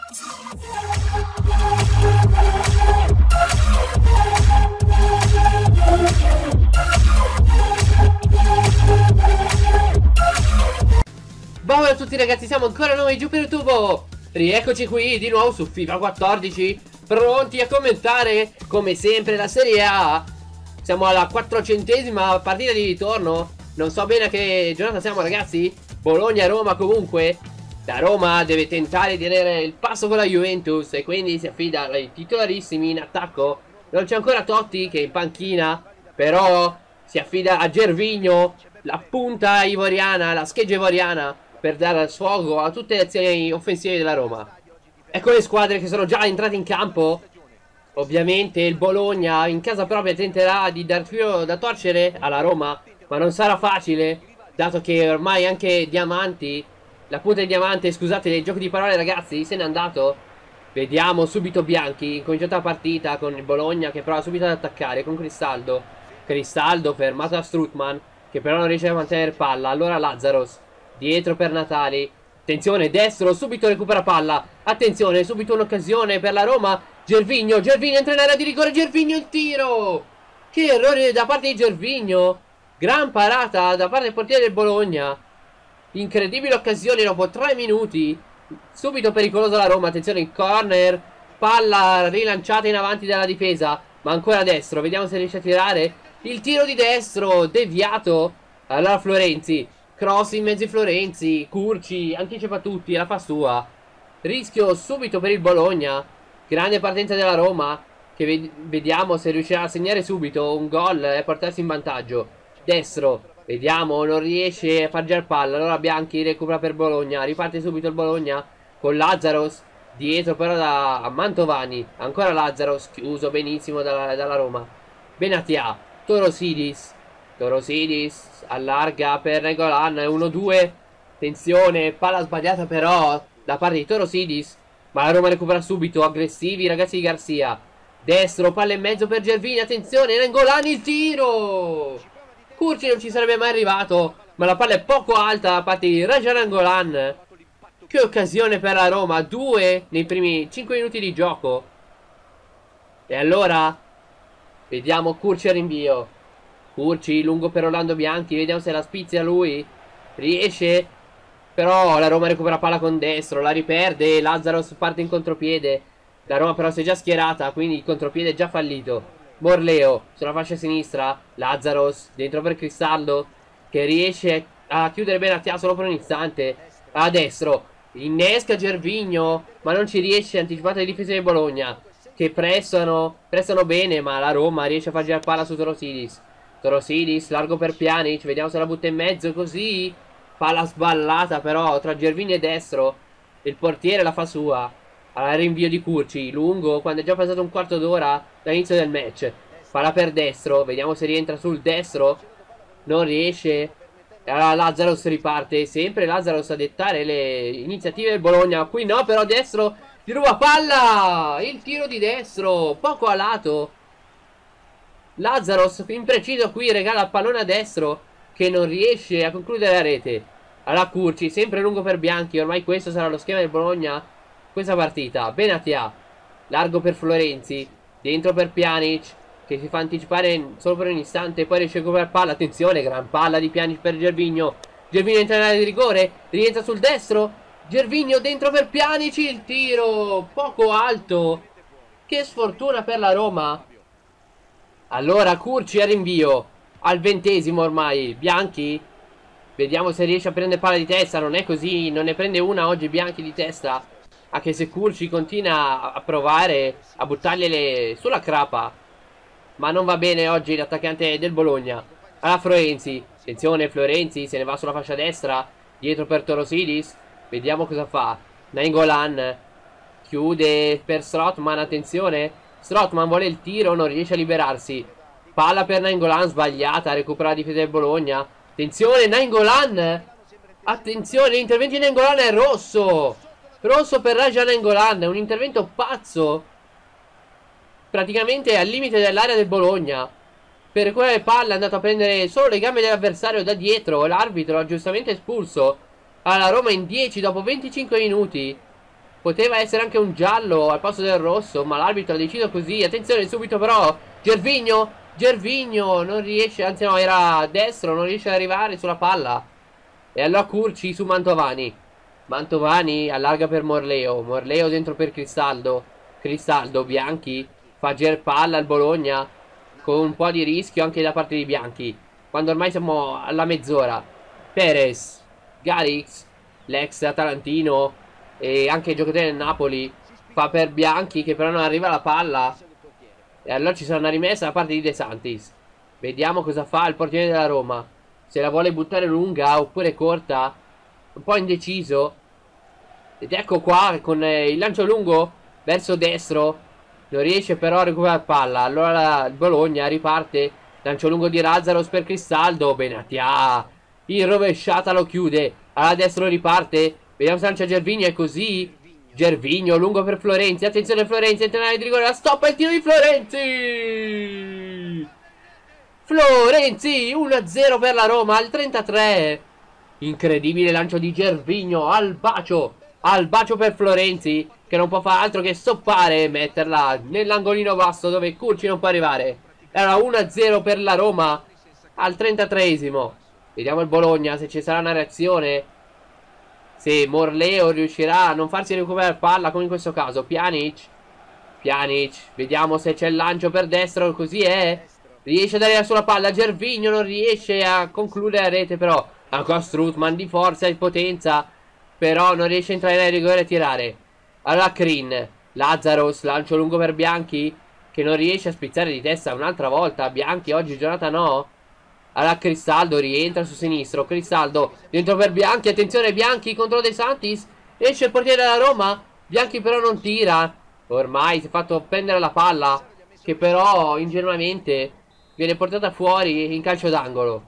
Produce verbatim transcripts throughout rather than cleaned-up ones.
Ciao a tutti ragazzi, siamo ancora noi giù per YouTube. Rieccoci qui di nuovo su FIFA quattordici, pronti a commentare come sempre la Serie A. Siamo alla quattrocentesima partita di ritorno. Non so bene a che giornata siamo ragazzi. Bologna-Roma comunque. La Roma deve tentare di tenere il passo con la Juventus e quindi si affida ai titolarissimi in attacco. Non c'è ancora Totti che è in panchina, però si affida a Gervinho, la punta ivoriana, la scheggia ivoriana, per dare sfogo a tutte le azioni offensive della Roma. Ecco le squadre che sono già entrate in campo. Ovviamente il Bologna in casa propria tenterà di dar filo da torcere alla Roma, ma non sarà facile, dato che ormai anche Diamanti, la punta di diamante, scusate il gioco di parole ragazzi, se n'è andato. Vediamo subito Bianchi, incominciata la partita con il Bologna che prova subito ad attaccare con Cristaldo. Cristaldo fermato da Strootman, che però non riesce a mantenere palla. Allora Lazzaros, dietro per Natali. Attenzione, destro, subito recupera palla. Attenzione, subito un'occasione per la Roma. Gervinho, Gervinho entra in area di rigore. Gervinho il tiro. Che errore da parte di Gervinho. Gran parata da parte del portiere del Bologna. Incredibile occasione dopo tre minuti. Subito pericolosa la Roma. Attenzione, il corner. Palla rilanciata in avanti dalla difesa. Ma ancora destro, vediamo se riesce a tirare. Il tiro di destro, deviato. Allora Florenzi. Cross in mezzo ai Florenzi, Curci, anticipa tutti, la fa sua. Rischio subito per il Bologna. Grande partenza della Roma, che ved vediamo se riuscirà a segnare subito un gol e portarsi in vantaggio. Destro, vediamo, non riesce a far girare palla. Allora Bianchi recupera per Bologna, riparte subito il Bologna con Lazzaros. Dietro però da Mantovani, ancora Lazzaros, chiuso benissimo dalla, dalla Roma. Benatia, Torosidis. Torosidis allarga per Nainggolan, uno due. Attenzione, palla sbagliata però da parte di Torosidis, ma la Roma recupera subito, aggressivi i ragazzi di Garcia. Destro, palla in mezzo per Gervinho, attenzione, Nainggolan, il tiro. Curci non ci sarebbe mai arrivato, ma la palla è poco alta da parte di Raja Nainggolan. Che occasione per la Roma, due nei primi cinque minuti di gioco. E allora vediamo Curci al rinvio. Curci lungo per Orlando Bianchi, vediamo se la spizia lui. Riesce, però la Roma recupera palla con destro, la riperde, Lazzaros parte in contropiede. La Roma però si è già schierata, quindi il contropiede è già fallito. Morleo sulla fascia sinistra, Lazzaros dentro per Cristaldo, che riesce a chiudere Benatia solo per un istante. A destro, innesca Gervinho, ma non ci riesce, anticipata le difese di Bologna, che pressano, pressano bene, ma la Roma riesce a far girare palla su Torosidis. Torosidis, largo per Pjanic, vediamo se la butta in mezzo, così. Palla sballata però tra Gervinho e destro. Il portiere la fa sua. Al rinvio di Curci, lungo, quando è già passato un quarto d'ora dall'inizio del match. Palla per destro, vediamo se rientra sul destro. Non riesce. Allora Lazzaros riparte, sempre Lazzaros a dettare le iniziative del Bologna. Qui no, però destro gli ruba palla. Il tiro di destro, poco a lato. Lazzaros impreciso qui, regala il pallone a destro, che non riesce a concludere la rete. Alla Curci, sempre lungo per Bianchi. Ormai questo sarà lo schema del Bologna questa partita. Benatia, largo per Florenzi, dentro per Pjanic, che si fa anticipare solo per un istante, poi riesce a recuperare palla. Attenzione, gran palla di Pjanic per Gervinho. Gervinho entra in area di rigore, rientra sul destro. Gervinho dentro per Pjanic, il tiro poco alto. Che sfortuna per la Roma. Allora Curci a rinvio al ventesimo ormai. Bianchi, vediamo se riesce a prendere palla di testa. Non è così, non ne prende una oggi Bianchi di testa, anche se Curci continua a provare a buttargliele sulla crapa, ma non va bene oggi l'attaccante del Bologna. Alla Florenzi, attenzione, Florenzi se ne va sulla fascia destra, dietro per Torosidis. Vediamo cosa fa. Nainggolan chiude per Strootman, attenzione. Strootman vuole il tiro, non riesce a liberarsi. Palla per Nainggolan sbagliata, recupera la difesa del Bologna. Attenzione, Nainggolan. Attenzione, l'intervento di Nainggolan è rosso. Rosso per Raja Nainggolan, è un intervento pazzo. Praticamente al limite dell'area del Bologna. Per recuperare palla è andato a prendere solo le gambe dell'avversario da dietro. L'arbitro ha giustamente espulso. Alla Roma in dieci dopo venticinque minuti. Poteva essere anche un giallo al posto del rosso, ma l'arbitro ha deciso così. Attenzione subito però, Gervinho, Gervinho non riesce, anzi no, era destro, non riesce ad arrivare sulla palla. E allora Curci su Mantovani. Mantovani allarga per Morleo, Morleo dentro per Cristaldo. Cristaldo, Bianchi, fa ger palla al Bologna, con un po' di rischio anche da parte di Bianchi, quando ormai siamo alla mezz'ora. Perez, Garix, l'ex atalantino e anche il giocatore del Napoli, fa per Bianchi che però non arriva la palla. E allora ci sarà una rimessa da parte di De Santis. Vediamo cosa fa il portiere della Roma, se la vuole buttare lunga oppure corta. Un po' indeciso. Ed ecco qua con eh, il lancio lungo verso destro. Non riesce però a recuperare palla. Allora la, il Bologna riparte. Lancio lungo di Lazzaros per Cristaldo. Benatia in rovesciata lo chiude. Alla destra lo riparte. Vediamo se lancia Gervinho. È così. Gervinho lungo per Florenzi. Attenzione Florenzi, entra nell'area di rigore. La stoppa il tiro di Florenzi. Florenzi uno a zero per la Roma al trentatré. Incredibile lancio di Gervinho al bacio. Al bacio per Florenzi, che non può fare altro che stoppare e metterla nell'angolino basso dove Curci non può arrivare. Era uno a zero per la Roma al trentatreesimo. Vediamo il Bologna se ci sarà una reazione, se Morleo riuscirà a non farsi recuperare palla come in questo caso. Pjanic, Pjanic, vediamo se c'è il lancio per destra. Così è. Riesce ad arrivare sulla palla. Gervinho non riesce a concludere la rete, però ancora Strootman di forza e di potenza, però non riesce a entrare nel rigore e tirare. Allora Crin, Lazzaros, lancio lungo per Bianchi, che non riesce a spizzare di testa un'altra volta. Bianchi oggi giornata no. Allora Cristaldo rientra su sinistro. Cristaldo dentro per Bianchi. Attenzione Bianchi contro De Santis. Esce il portiere della Roma. Bianchi però non tira. Ormai si è fatto prendere la palla, che però ingenuamente viene portata fuori in calcio d'angolo.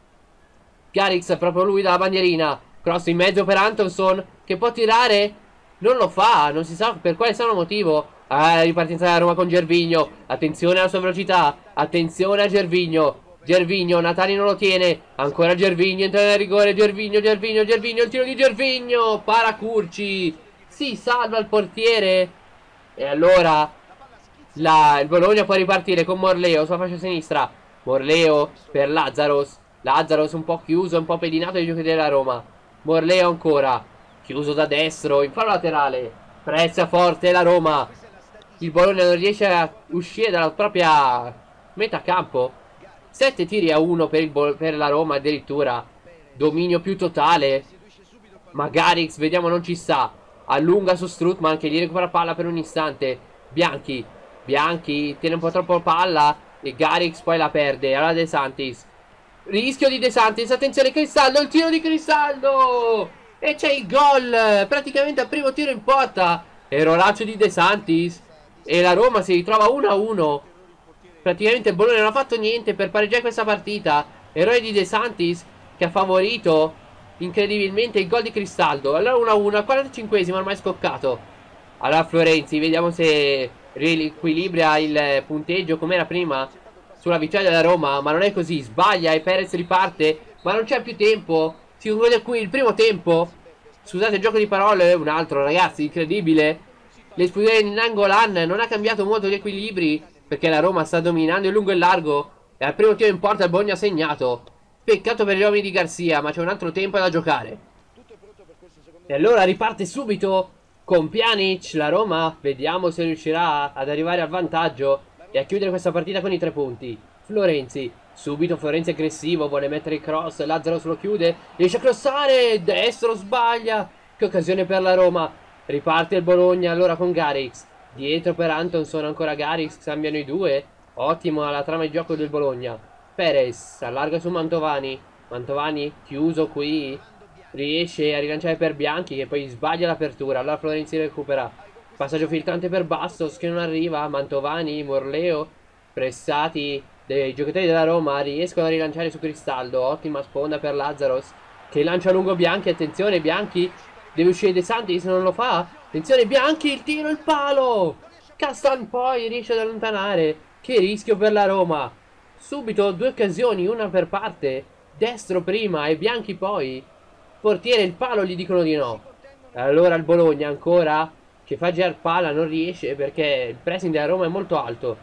Garix, proprio lui dalla bandierina. Cross in mezzo per Antonson, che può tirare. Non lo fa, non si sa per quale sia il motivo. Ah, ripartenza della Roma con Gervinho. Attenzione alla sua velocità. Attenzione a Gervinho. Gervinho, Natali non lo tiene. Ancora Gervinho, entra nel rigore. Gervinho, Gervinho, Gervinho, il tiro di Gervinho. Para Curci. Si salva il portiere. E allora la, il Bologna può ripartire con Morleo sulla fascia sinistra. Morleo per Lazzaros. Lazzaros un po' chiuso, un po' pedinato dai giocatori della Roma. Morleo ancora chiuso da destro in fallo laterale. Pressa forte la Roma. Il Bologna non riesce a uscire dalla propria metà campo. Sette tiri a uno per, il per la Roma addirittura. Dominio più totale. Ma Garix vediamo non ci sta. Allunga su Strootman che gli recupera palla per un istante. Bianchi Bianchi tiene un po' troppo palla e Garix poi la perde. Allora De Santis, rischio di De Santis. Attenzione Cristaldo, il tiro di Cristaldo e c'è il gol praticamente al primo tiro in porta. Erroraccio di De Santis e la Roma si ritrova uno a uno. Praticamente il Bologna non ha fatto niente per pareggiare questa partita. Errore di De Santis che ha favorito incredibilmente il gol di Cristaldo. Allora uno a uno al quarantacinquesimo ormai scoccato. Allora Florenzi, vediamo se riequilibra il punteggio come era prima sulla vittoria della Roma, ma non è così. Sbaglia e Perez riparte, ma non c'è più tempo. Si conclude qui il primo tempo. Scusate il gioco di parole, un altro ragazzi, incredibile. L'espulsione di Nangolan non ha cambiato molto gli equilibri, perché la Roma sta dominando in lungo e largo e al primo tiro in porta il Bologna ha segnato. Peccato per gli uomini di Garcia, ma c'è un altro tempo da giocare. E allora riparte subito con Pjanic la Roma. Vediamo se riuscirà ad arrivare al vantaggio e a chiudere questa partita con i tre punti. Florenzi, subito Florenzi aggressivo, vuole mettere il cross, Lazzaro se lo chiude, riesce a crossare, destro sbaglia. Che occasione per la Roma. Riparte il Bologna allora con Garix. Dietro per Antonson, ancora Garix, cambiano i due. Ottimo la trama di gioco del Bologna. Perez allarga su Mantovani. Mantovani chiuso qui. Riesce a rilanciare per Bianchi che poi sbaglia l'apertura. Allora Florenzi recupera. Passaggio filtrante per Bastos che non arriva. Mantovani, Morleo pressati dei giocatori della Roma riescono a rilanciare su Cristaldo. Ottima sponda per Lazzaros che lancia lungo Bianchi. Attenzione Bianchi, deve uscire De Santis, non lo fa. Attenzione Bianchi, il tiro, il palo. Castan poi riesce ad allontanare. Che rischio per la Roma. Subito due occasioni, una per parte. Destro prima e Bianchi poi. Portiere, il palo, gli dicono di no. Allora il Bologna ancora che fa girare palla, non riesce perché il pressing della Roma è molto alto.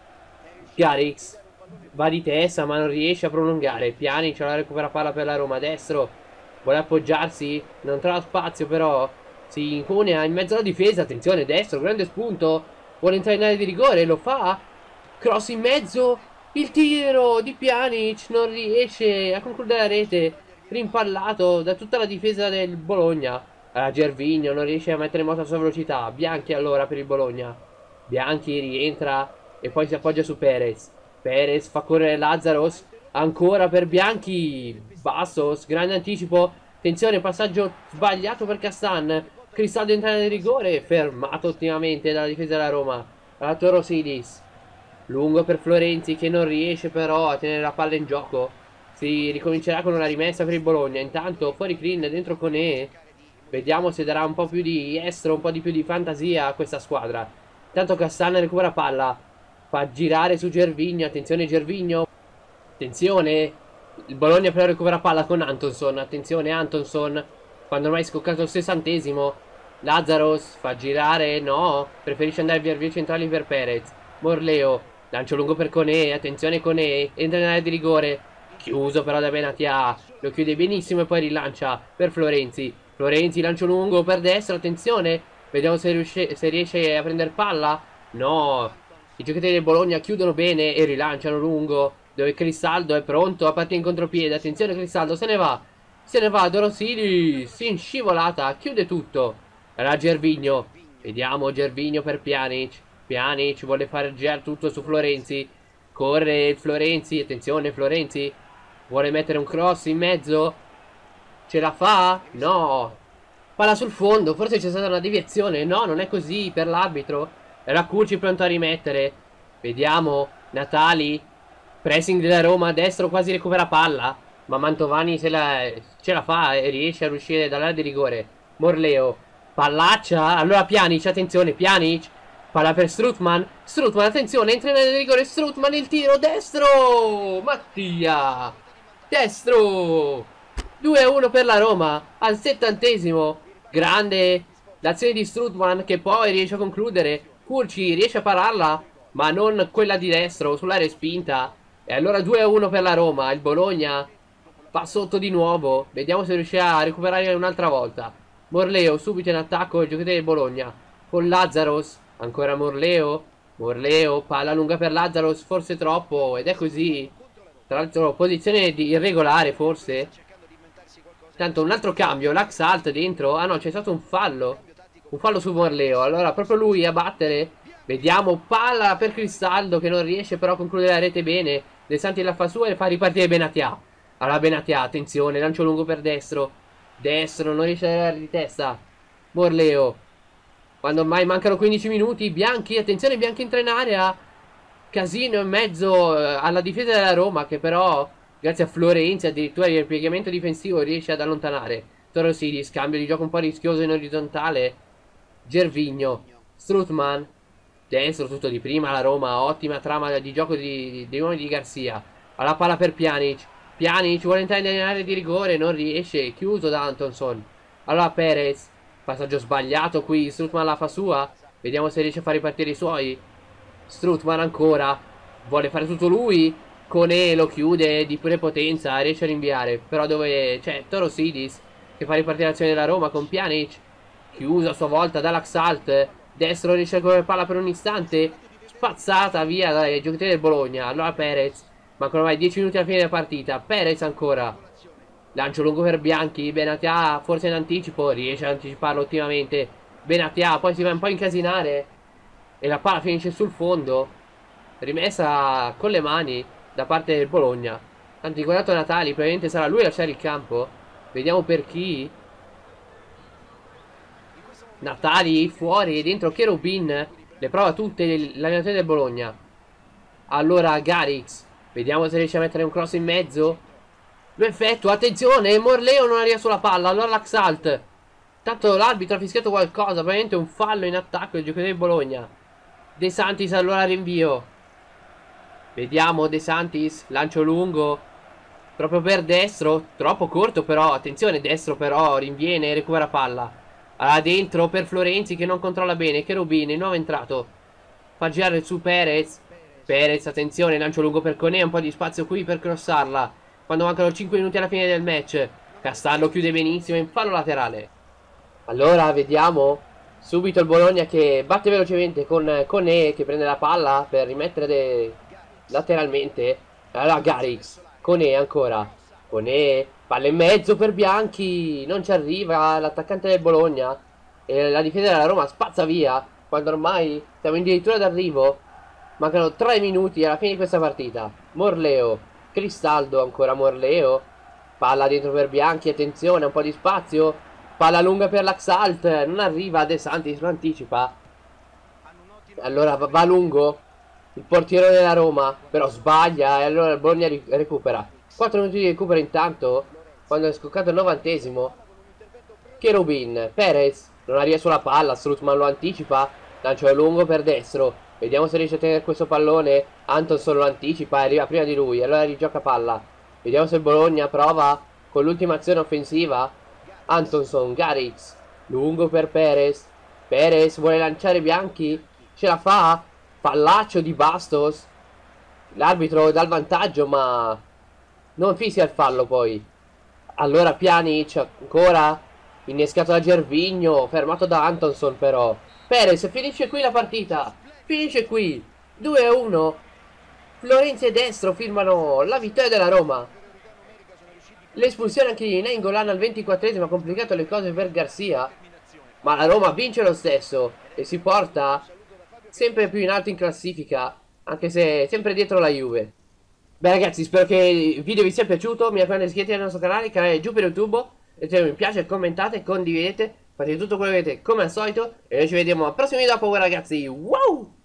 Garrix va di testa ma non riesce a prolungare. Pjanic la recupera palla per la Roma. Destro vuole appoggiarsi, non trova spazio però si incunea in mezzo alla difesa. Attenzione, destro, grande spunto, vuole entrare in area di rigore, lo fa. Cross in mezzo, il tiro di Pjanic non riesce a concludere la rete, rimpallato da tutta la difesa del Bologna. Allora Gervinho non riesce a mettere in moto la sua velocità. Bianchi allora per il Bologna. Bianchi rientra e poi si appoggia su Perez. Perez fa correre Lazzaros. Ancora per Bianchi. Bastos, grande anticipo. Attenzione, passaggio sbagliato per Castan. Cristaldo entra nel rigore. Fermato ottimamente dalla difesa della Roma. Alla Torosidis. Lungo per Florenzi che non riesce però a tenere la palla in gioco. Si ricomincerà con una rimessa per il Bologna. Intanto fuori Clean, dentro Conè. Vediamo se darà un po' più di estro, un po' di più di fantasia a questa squadra. Intanto Castan recupera palla. Fa girare su Gervinho. Attenzione Gervinho. Attenzione. Il Bologna però recupera palla con Antonson. Attenzione Antonson. Quando ormai è scoccato il sessantesimo. Lazzaros fa girare. No. Preferisce andare via via centrali per Perez. Morleo. Lancio lungo per Conè. Attenzione Conè. Entra in area di rigore. Chiuso però da Benatia. Lo chiude benissimo e poi rilancia per Florenzi. Florenzi lancio lungo per destra. Attenzione. Vediamo se riesce, se riesce a prendere palla. No. I giocatori del Bologna chiudono bene e rilanciano lungo, dove Cristaldo è pronto a partire in contropiede. Attenzione Cristaldo, se ne va. Se ne va Dorosili. Si in scivolata. Chiude tutto. Allora Gervinho. Vediamo Gervinho per Pjanic. Pjanic vuole fare girare tutto su Florenzi. Corre Florenzi. Attenzione Florenzi. Vuole mettere un cross in mezzo. Ce la fa? No. Palla sul fondo. Forse c'è stata una deviazione. No, non è così per l'arbitro. Era Curci pronto a rimettere. Vediamo. Natali. Pressing della Roma. A destro quasi recupera palla. Ma Mantovani se la, ce la fa e riesce a uscire dall'area di rigore. Morleo. Pallaccia. Allora Pjanic. Attenzione. Pjanic. Palla per Strootman. Strootman. Attenzione. Entra in area di rigore. Strootman. Il tiro. Destro. Mattia. Destro. due a uno per la Roma. Al settantesimo. Grande l'azione di Strootman che poi riesce a concludere. Curci riesce a pararla, ma non quella di destro, sulla respinta. E allora due a uno per la Roma. Il Bologna va sotto di nuovo. Vediamo se riuscirà a recuperare un'altra volta. Morleo subito in attacco il giocatore del Bologna con Lazzaros. Ancora Morleo. Morleo, palla lunga per Lazzaros, forse troppo. Ed è così. Tra l'altro posizione di irregolare forse. Tanto un altro cambio. L'Axalt dentro. Ah no, c'è stato un fallo. Un fallo su Morleo. Allora proprio lui a battere. Vediamo palla per Cristaldo che non riesce però a concludere la rete bene. De Santi la fa sua e fa ripartire Benatia. Allora Benatia, attenzione, lancio lungo per destro. Destro, non riesce a dare di testa. Morleo. Quando ormai mancano quindici minuti. Bianchi, attenzione, Bianchi entra in area. Casino in mezzo alla difesa della Roma che però, grazie a Florenzi, addirittura il ripiegamento difensivo riesce ad allontanare. Torosidi, scambio di gioco un po' rischioso in orizzontale. Gervinho, Strootman, destro tutto di prima la Roma, ottima trama di gioco di, dei uomini di Garcia. Alla palla per Pjanic. Pjanic vuole entrare nell'area di rigore, non riesce, chiuso da Antonson. Allora Perez, passaggio sbagliato qui, Strootman la fa sua. Vediamo se riesce a far ripartire i suoi. Strootman ancora, vuole fare tutto lui. Conè lo chiude di prepotenza, riesce a rinviare. Però dove c'è Torosidis che fa ripartire l'azione della Roma con Pjanic. Chiuso a sua volta dall'Axalt. Destro riesce a correre palla per un istante. Spazzata via dai giocatori del Bologna. Allora Perez. Mancano ormai dieci minuti alla fine della partita. Perez ancora. Lancio lungo per Bianchi. Benatia forse in anticipo. Riesce ad anticiparlo ottimamente. Benatia poi si va un po' a incasinare. E la palla finisce sul fondo. Rimessa con le mani da parte del Bologna. Tanto inquadrato Natali. Probabilmente sarà lui a lasciare il campo. Vediamo per chi. Natali fuori e dentro Cherubin. Le prova tutte l'allenatore del Bologna. Allora Garrix. Vediamo se riesce a mettere un cross in mezzo. Lo effettua. Attenzione. Morleo non arriva sulla palla. Allora l'Axalt. Tanto l'arbitro ha fischiato qualcosa. Probabilmente un fallo in attacco del giocatore del Bologna. De Santis allora rinvio. Vediamo De Santis. Lancio lungo. Proprio per destro. Troppo corto però. Attenzione destro però. Rinviene e recupera palla. Allora dentro per Florenzi che non controlla bene. Cherubin, il nuovo entrato. Fa girare su Perez. Perez, attenzione, lancio lungo per Koné. Un po' di spazio qui per crossarla. Quando mancano cinque minuti alla fine del match. Castallo chiude benissimo in fallo laterale. Allora vediamo subito il Bologna che batte velocemente con Koné che prende la palla per rimettere lateralmente. Allora Garrix, Koné ancora. Koné, palla in mezzo per Bianchi. Non ci arriva l'attaccante del Bologna. E la difesa della Roma spazza via. Quando ormai siamo addirittura d'arrivo. Mancano tre minuti alla fine di questa partita. Morleo, Cristaldo ancora Morleo. Palla dentro per Bianchi, attenzione, un po' di spazio. Palla lunga per l'Axalt, non arriva, De Santis lo anticipa. Allora va, va lungo il portiere della Roma, però sbaglia e allora il Bologna ri recupera. quattro minuti di recupero intanto, quando è scoccato il novantesimo. Cherubin, Perez, non arriva sulla palla, Strutman lo anticipa. Lancio lungo per destro, vediamo se riesce a tenere questo pallone. Antonson lo anticipa e arriva prima di lui, allora rigioca palla. Vediamo se il Bologna prova con l'ultima azione offensiva. Antonson, Garrix, lungo per Perez. Perez vuole lanciare Bianchi, ce la fa. Pallaccio di Bastos. L'arbitro dà il vantaggio ma non fischia il fallo poi. Allora Pjanic ancora innescato da Gervinho, fermato da Antonson però. Perez finisce qui la partita, finisce qui due a uno. Florenzi e Destro firmano la vittoria della Roma. L'espulsione anche di Nainggolan al ventiquattresimo ha complicato le cose per Garcia, ma la Roma vince lo stesso e si porta sempre più in alto in classifica, anche se sempre dietro la Juve. Beh ragazzi, spero che il video vi sia piaciuto. Mi raccomando, iscrivetevi al nostro canale, il canale Giù per YouTube, mettete mi piace, commentate, condividete, fate tutto quello che volete come al solito e noi ci vediamo al prossimo video dopo ragazzi. Wow!